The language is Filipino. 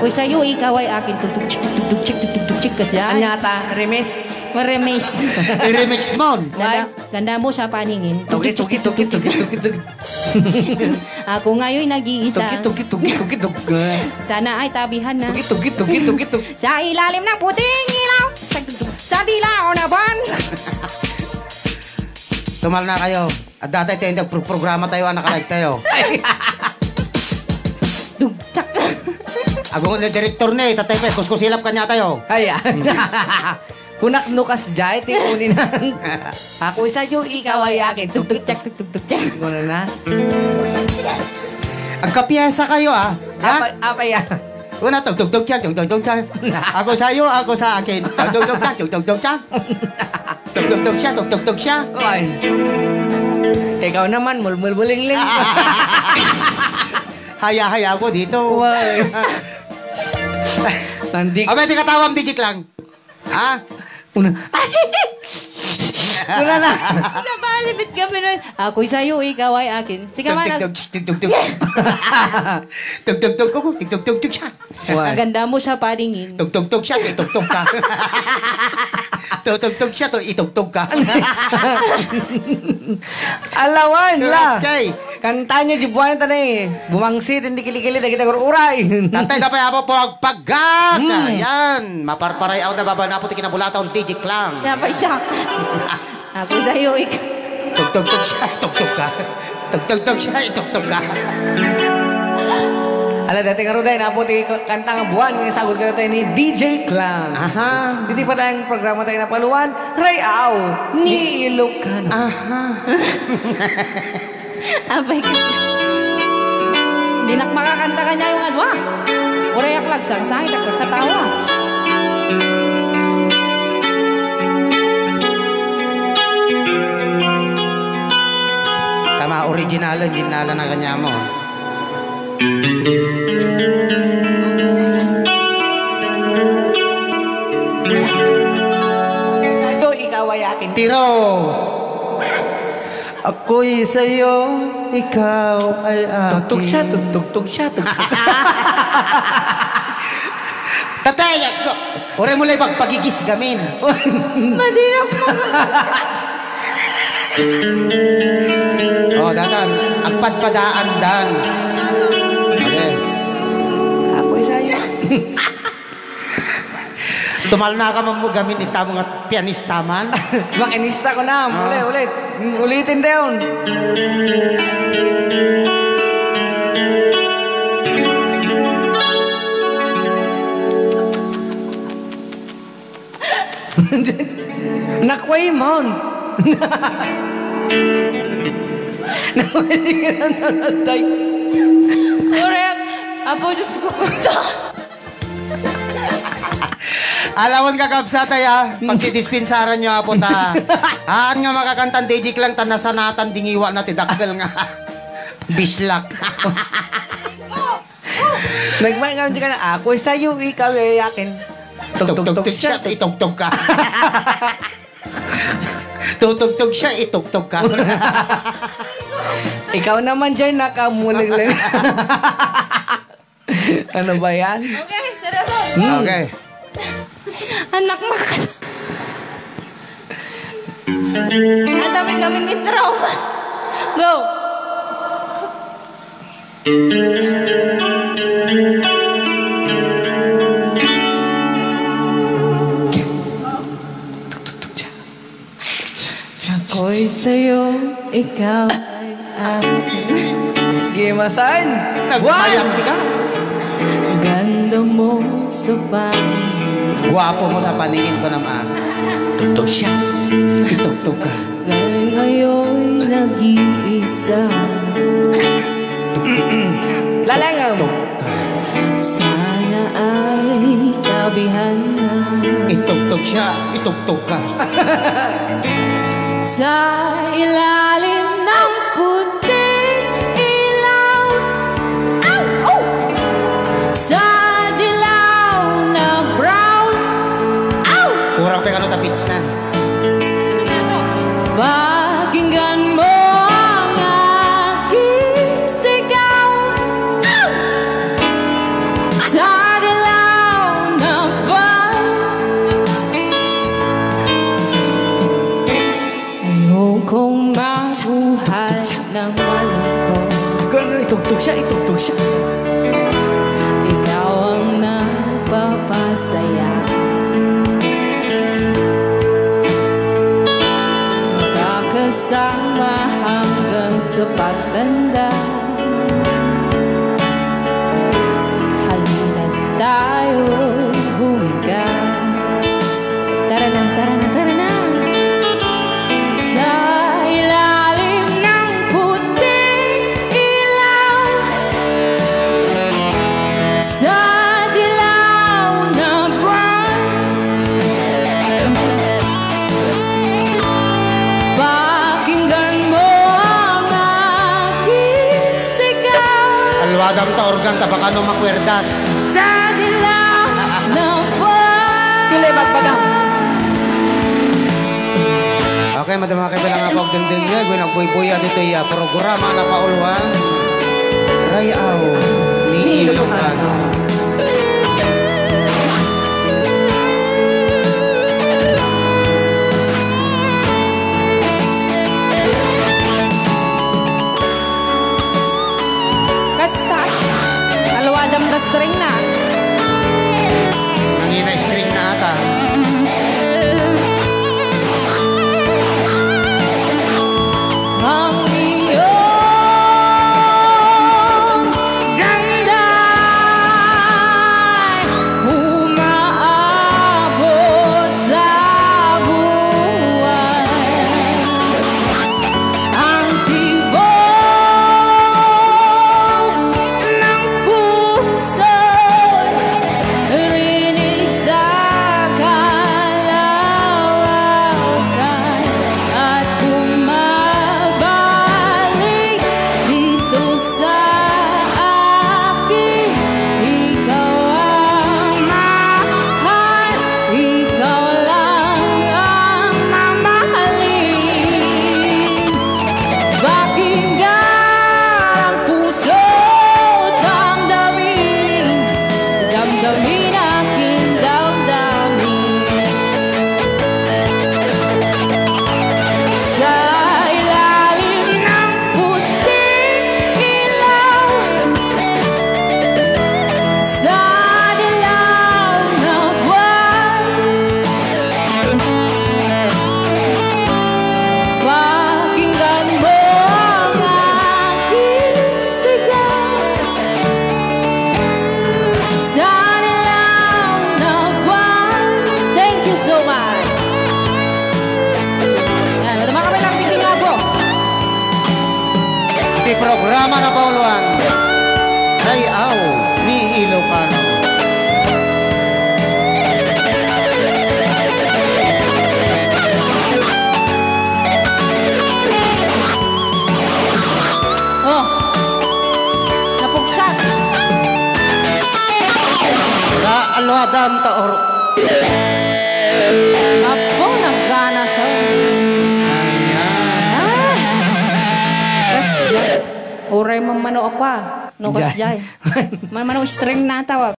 Ako'y sa'yo, ikaw ay akin. Tugtug-chik ka dyan. Anyata, remis. Maremis. I-remix mo. Ganda mo sa paningin. Tugi. Ako ngayon nag-iisa. Tugi. Sana ay tabihan na. Tugi. Sa ilalim ng puting ilaw. Sa dilaw na ban. Tumal na kayo. At dati tayo programa tayo, nakalive tayo. Dugtsak. Ako na director na tatay pe, kuskusilap kanya tayo. Ay, kunak nukas jay, tipunin na. Ako sa'yo, ikaw ay akin. Tugtugtsak. Guna na. Ang kapiyesa kayo ha? Apa ya? Una, tugtugtug siya. Ako sa'yo, ako sa akin. Tugtugtug siya. Tugtugtug siya. Ay. Ikaw naman, mulmul-buling-ling. Haya-haya ko dito. Nandik. Abay, di katawam, digit lang. Ha? Una na. Sa palibit kami nun. Ako'y sa'yo, ikaw ay akin. Sige man. Tugtugtug siya. Ganda mo sa paningin. Tugtugtug siya, itugtug ka. Tugtugtug siya, itugtug ka. Alawan la. Okay. Kantanya jibuan tanay. Bumangsit, hindi kilikili, na kita uray. Tatay, dapat ako po ang paggag. Yan. Maparparay ako na baba na po kinabulataw DJ Klang. Dapat siya. Ako sa'yo, ikaw. Tugtugtug siya, itugtug ka. Tugtugtug siya, itugtug ka. Ala, dati nga rin, naputi kanta nga buwan. Ngayon sagot ka tayo ni DJ Klang. Aha. Hindi pa tayong programa tayo napaluan. Rayaw ni Ilocano. Aha. Abay kasi. Hindi na makakanta ka niya yung adwa. Urayak lang sang-sangit at kakatawa. Tama, original na kanya mo. Ito, ikaw ay akin. Tiro. Ako'y sa'yo, ikaw ay akin. Tugtog siya. Tatay, ore mo lang pagigis gamin. Madinang mo. Oh, datan, agpadpadaan dan. Okay. Ako'y sa'yo. Tumal na ka mamugamin itamo nga pianista man. Makinista ko na. Ulit. Ulitin dayon. Nakway mon. Nakway ka na nalatay. Urayak. Apo, Diyos ko gusto. Alawon ka kapsatay ha. Pagtidispensaran nyo po ta. Haan nga makakantan DJ lang tanasanatan dingiwa na tidakbel nga. Bislak. Nagmay nga ka na. Ako'y sa'yo, ikaw ay akin. Tugtog siya, itugtog ka. Tutugtog siya, itugtog ka. Ikaw naman dyan, nakamulig lang. Ano ba yan? Okay, seryoso. Okay. Anak makan. Ang dami kaming intro. Go. Ako'y sa'yo, ikaw ay akin. Gimasan. Nagmayang sika. Ganda mo sa paningin. Guwapo mo sa paningin ko naman. Tugtog siya. Itugtog ka. Ngayon nag-iisa. Lalangaw. Sana ay tabihan na. Itugtog siya, itugtog ka. Sa ilalim ng puting ilaw. Ow! Oh! Sa dilaw na brown. Ow! Kurang pa ka tapits na. Pakinggan mo ang aking sigaw. Ow! Sa dilaw buhay ng malungkot. Ganun, itugtog siya, itugtog siya. Ikaw ang nagpapasaya. Magkakasama hanggang sa pagtanda. Halina't tayo'y humiga. Tara na, tara na, tara na. Sa ilalim ng puting ilaw, sa dilaw na buwan, pakinggan mo ang aking sigaw. Alwadam ta organ ta baka no makwerdas. Sa dilaw na buwan. Dili, magpadam. Okay, madam mga kaibigan nga pagdindin niya. Gawin ang buy-buya dito yung programa na pauluan. Rayaw ni Ilocano. Kasta. Alwadam da string na. Nangina string na ata. Ang iyong ganda'y umaabot sa buwan. Ang tibok ng puso'y rinig sa kalawakan at bumabalik dito sa akin. Ikaw ang mahal, ikaw lang ang mamahalin. Pakinggan ang puso't damdamin, damdamin aking damdamin. Sa ilalim ng puting ilaw, sa dilaw na buwan, pakinggan mo ang aking sigaw. Sa dilaw na buwan. Thank you so much. Yan, mga kami lang tingin nga po. Di programa na pauluan. Rayaw ni Ilocano. Oh, napugsak. Alwadam ta or... Apo, naggana sa... Ayan. Ah! Kas, uray mamano ako ah. No, kas Jai. jay. Mamano string na tawag.